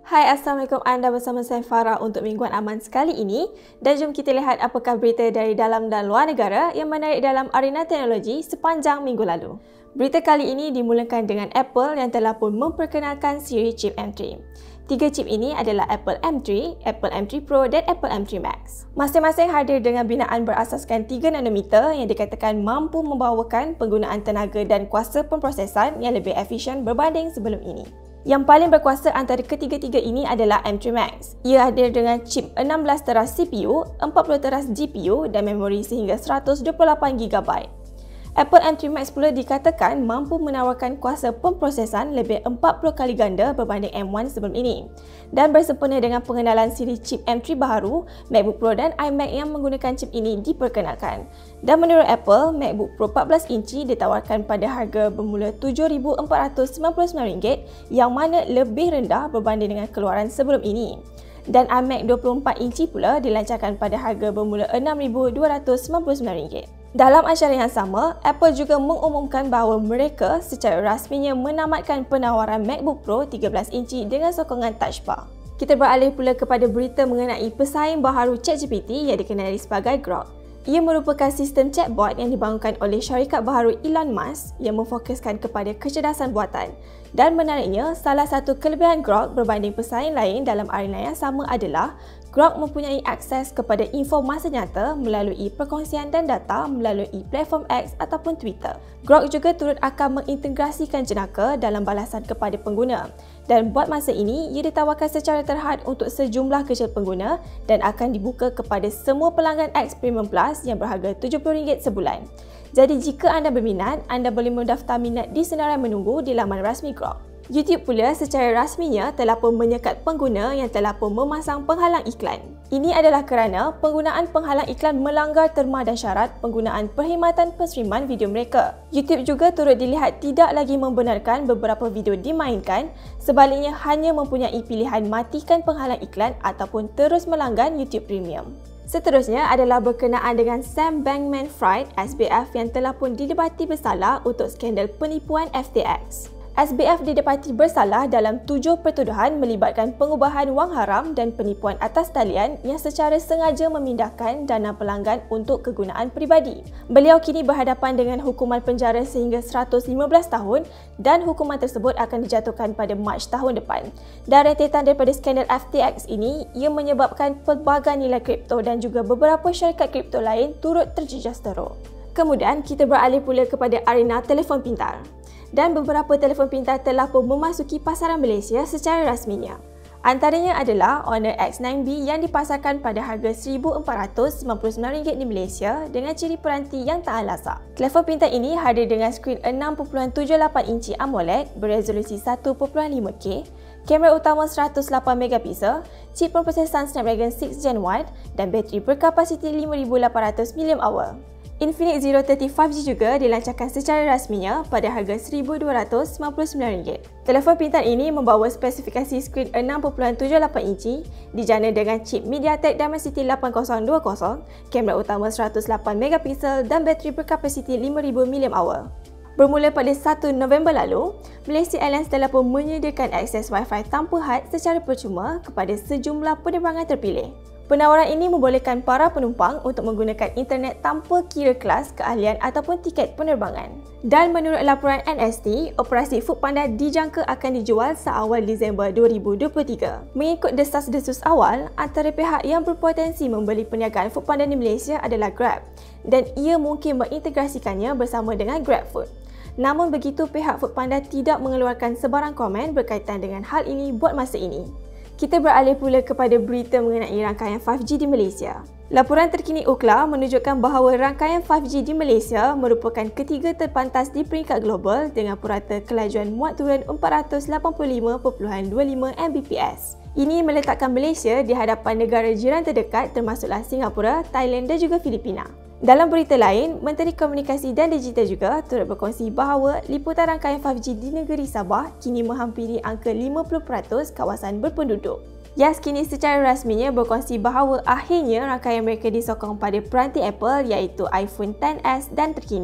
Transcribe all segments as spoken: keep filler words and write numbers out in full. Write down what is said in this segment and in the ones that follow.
Hai, Assalamualaikum, anda bersama saya Farah untuk Mingguan Aman sekali ini dan jom kita lihat apakah berita dari dalam dan luar negara yang menarik dalam arena teknologi sepanjang minggu lalu. Berita kali ini dimulakan dengan Apple yang telah pun memperkenalkan siri chip M three. Tiga chip ini adalah Apple M three, Apple M three Pro dan Apple M three Max. Masing-masing hadir dengan binaan berasaskan tiga nanometer yang dikatakan mampu membawakan penggunaan tenaga dan kuasa pemprosesan yang lebih efisien berbanding sebelum ini. Yang paling berkuasa antara ketiga-tiga ini adalah M three Max. Ia hadir dengan chip enam belas teras C P U, empat puluh teras G P U dan memori sehingga seratus dua puluh lapan gigabyte. Apple M three Max pula dikatakan mampu menawarkan kuasa pemprosesan lebih empat puluh kali ganda berbanding M one sebelum ini. Dan bersempena dengan pengenalan siri chip M three baharu, MacBook Pro dan iMac yang menggunakan chip ini diperkenalkan. Dan menurut Apple, MacBook Pro empat belas inci ditawarkan pada harga bermula tujuh ribu empat ratus sembilan puluh sembilan ringgit yang mana lebih rendah berbanding dengan keluaran sebelum ini. Dan iMac dua puluh empat inci pula dilancarkan pada harga bermula enam ribu dua ratus sembilan puluh sembilan ringgit. Dalam acara yang sama, Apple juga mengumumkan bahawa mereka secara rasminya menamatkan penawaran MacBook Pro tiga belas inci dengan sokongan Touch Bar. Kita beralih pula kepada berita mengenai pesaing baharu ChatGPT yang dikenali sebagai Grok. Ia merupakan sistem chatbot yang dibangunkan oleh syarikat baharu Elon Musk yang memfokuskan kepada kecerdasan buatan. Dan menariknya, salah satu kelebihan Grok berbanding pesaing lain dalam arena yang sama adalah Grok mempunyai akses kepada info masa nyata melalui perkongsian dan data melalui platform X ataupun Twitter. Grok juga turut akan mengintegrasikan jenaka dalam balasan kepada pengguna. Dan buat masa ini, ia ditawarkan secara terhad untuk sejumlah kecil pengguna dan akan dibuka kepada semua pelanggan X Premium Plus yang berharga tujuh puluh ringgit sebulan. Jadi jika anda berminat, anda boleh mendaftar minat di senarai menunggu di laman rasmi Grok. YouTube pula secara rasminya telah pun menyekat pengguna yang telah pun memasang penghalang iklan. Ini adalah kerana penggunaan penghalang iklan melanggar terma dan syarat penggunaan perkhidmatan penstreaman video mereka. YouTube juga turut dilihat tidak lagi membenarkan beberapa video dimainkan, sebaliknya hanya mempunyai pilihan matikan penghalang iklan ataupun terus melanggan YouTube Premium. Seterusnya adalah berkenaan dengan Sam Bankman-Fried S B F yang telah pun didapati bersalah untuk skandal penipuan F T X. S B F didapati bersalah dalam tujuh pertuduhan melibatkan pengubahan wang haram dan penipuan atas talian yang secara sengaja memindahkan dana pelanggan untuk kegunaan peribadi. Beliau kini berhadapan dengan hukuman penjara sehingga seratus lima belas tahun dan hukuman tersebut akan dijatuhkan pada Mac tahun depan. Dan rentetan daripada skandal F T X ini, ia menyebabkan pelbagai nilai kripto dan juga beberapa syarikat kripto lain turut terjejas teruk. Kemudian kita beralih pula kepada arena telefon pintar. Dan beberapa telefon pintar telah pun memasuki pasaran Malaysia secara rasminya. Antaranya adalah Honor X nine B yang dipasarkan pada harga seribu empat ratus sembilan puluh sembilan ringgit di Malaysia dengan ciri peranti yang tahan lasak. Telefon pintar ini hadir dengan skrin enam perpuluhan tujuh lapan inci AMOLED beresolusi satu perpuluhan lima K, kamera utama seratus lapan megapiksel, chip pemprosesan Snapdragon six Gen one dan bateri berkapasiti lima ribu lapan ratus miliampere hour. Infinix Zero thirty five G juga dilancarkan secara rasminya pada harga seribu dua ratus sembilan puluh sembilan ringgit. Telefon pintar ini membawa spesifikasi skrin enam perpuluhan tujuh lapan inci, dijana dengan chip MediaTek Dimensity lapan kosong dua kosong, kamera utama seratus lapan megapiksel dan bateri berkapasiti lima ribu miliampere hour. Bermula pada satu November lalu, Malaysia Airlines telah pun menyediakan akses Wi-Fi tanpa had secara percuma kepada sejumlah penerbangan terpilih. Penawaran ini membolehkan para penumpang untuk menggunakan internet tanpa kira kelas, keahlian ataupun tiket penerbangan. Dan menurut laporan N S T, operasi Foodpanda dijangka akan dijual seawal Disember dua ribu dua puluh tiga. Mengikut desas-desus awal, antara pihak yang berpotensi membeli perniagaan Foodpanda di Malaysia adalah Grab dan ia mungkin mengintegrasikannya bersama dengan GrabFood. Namun begitu, pihak Foodpanda tidak mengeluarkan sebarang komen berkaitan dengan hal ini buat masa ini. Kita beralih pula kepada berita mengenai rangkaian five G di Malaysia. Laporan terkini Ookla menunjukkan bahawa rangkaian five G di Malaysia merupakan ketiga terpantas di peringkat global dengan purata kelajuan muat turun empat ratus lapan puluh lima perpuluhan dua lima Mbps. Ini meletakkan Malaysia di hadapan negara jiran terdekat termasuklah Singapura, Thailand dan juga Filipina. Dalam berita lain, Menteri Komunikasi dan Digital juga turut berkongsi bahawa liputan rangkaian five G di negeri Sabah kini menghampiri angka lima puluh peratus kawasan berpenduduk. Yas kini secara rasminya berkongsi bahawa akhirnya rangkaian mereka disokong pada peranti Apple iaitu iPhone X S dan terkini.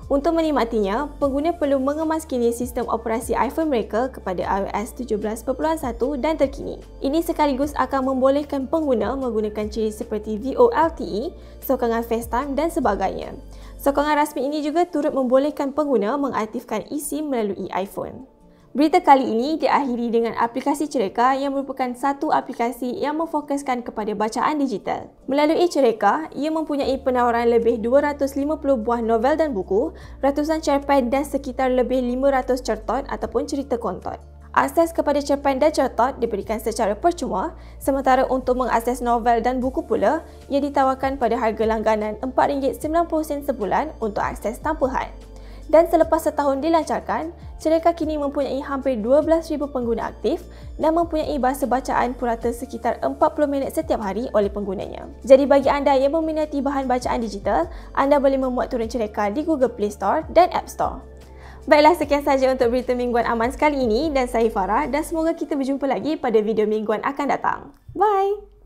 Untuk menikmatinya, pengguna perlu mengemas kini sistem operasi iPhone mereka kepada iOS tujuh belas titik satu dan terkini. Ini sekaligus akan membolehkan pengguna menggunakan ciri seperti V O L T E, sokongan FaceTime dan sebagainya. Sokongan rasmi ini juga turut membolehkan pengguna mengaktifkan eSIM melalui iPhone. Berita kali ini diakhiri dengan aplikasi Cereka yang merupakan satu aplikasi yang memfokuskan kepada bacaan digital. Melalui Cereka, ia mempunyai penawaran lebih dua ratus lima puluh buah novel dan buku, ratusan cerpen dan sekitar lebih lima ratus certon ataupun cerita kontot. Akses kepada cerpen dan certot diberikan secara percuma, sementara untuk mengakses novel dan buku pula, ia ditawarkan pada harga langganan empat ringgit sembilan puluh sen sebulan untuk akses tanpa had. Dan selepas setahun dilancarkan, Cereka kini mempunyai hampir dua belas ribu pengguna aktif dan mempunyai bahasa bacaan purata sekitar empat puluh minit setiap hari oleh penggunanya. Jadi bagi anda yang meminati bahan bacaan digital, anda boleh memuat turun Cereka di Google Play Store dan App Store. Baiklah, sekian sahaja untuk berita mingguan aman sekali ini dan saya Farah dan semoga kita berjumpa lagi pada video mingguan akan datang. Bye!